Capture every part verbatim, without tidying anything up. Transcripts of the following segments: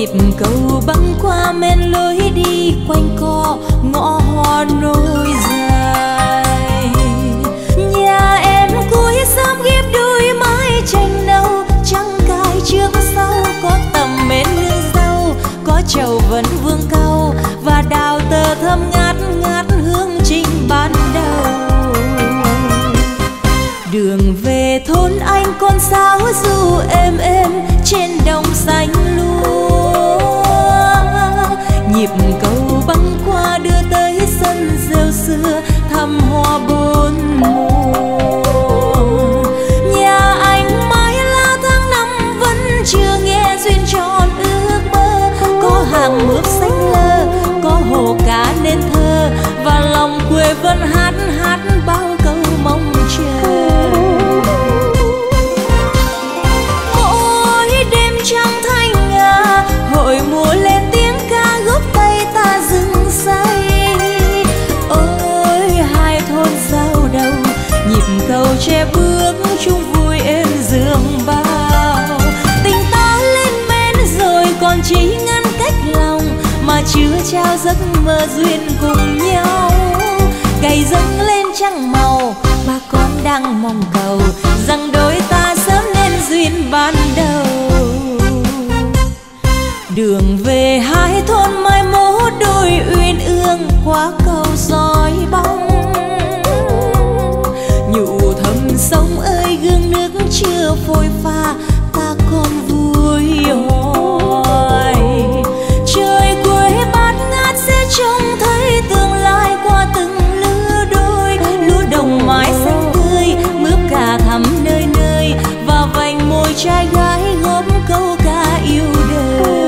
nhịp cầu băng qua men lối đi quanh co ngõ hoa nối dài. Nhà em cuối xóm ghép đôi mái tranh nâu, trắng cài trước sau có tầm mến nương dâu, có trầu vẫn vương cao và đào tơ thơm ngát ngát hương trình ban đầu. Đường về thôn anh con sáo ru êm êm trên đồng xanh lúa, nhịp cầu băng qua đưa tới sân rêu xưa thăm hoa bốn mùa. Nhà anh mãi là tháng năm vẫn chưa nghe duyên tròn ước mơ, có hàng mướp xanh lơ, có hồ cá nên thơ và lòng quê vẫn hát hát bao câu mong chờ. Mỗi đêm trăng thanh ngà, hội mùa lên tiếng ca góp tay ta rừng say. Ôi hai thôn giao đầu, nhịp cầu che bước chung vui êm giường bao. Tình ta lên men rồi còn chỉ ngăn cách lòng, mà chưa trao giấc mơ duyên cùng nhau. Cày dâng lên trăng màu, bà con đang mong cầu rằng đôi ta sớm nên duyên ban đầu. Đường về hai thôn mai mốt đôi uyên ương qua cầu soi bóng. Nhụ thầm sông ơi gương nước chưa phôi pha, ta còn vui hoài. Trời quê bát ngát sẽ trông thấy tương lai qua từng lứa đôi. Lúa đồng mái xanh tươi, mướp cà thắm nơi nơi, và vành môi trai gái góp câu ca yêu đời.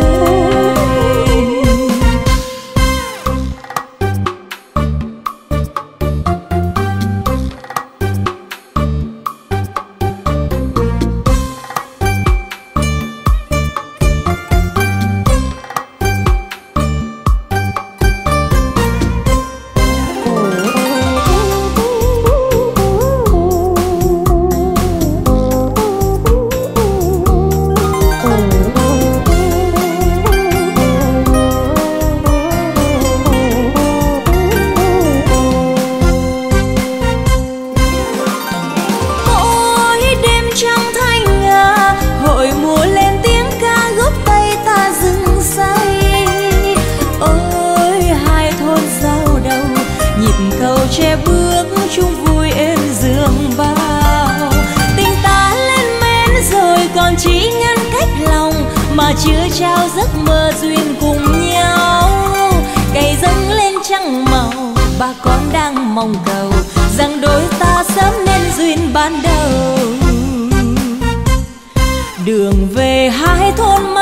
Che bước chung vui êm giường bao. Tình ta lên men rồi còn chỉ ngăn cách lòng, mà chưa trao giấc mơ duyên cùng nhau. Cày dâng lên trăng màu, bà con đang mong cầu rằng đôi ta sớm nên duyên ban đầu. Đường về hai thôn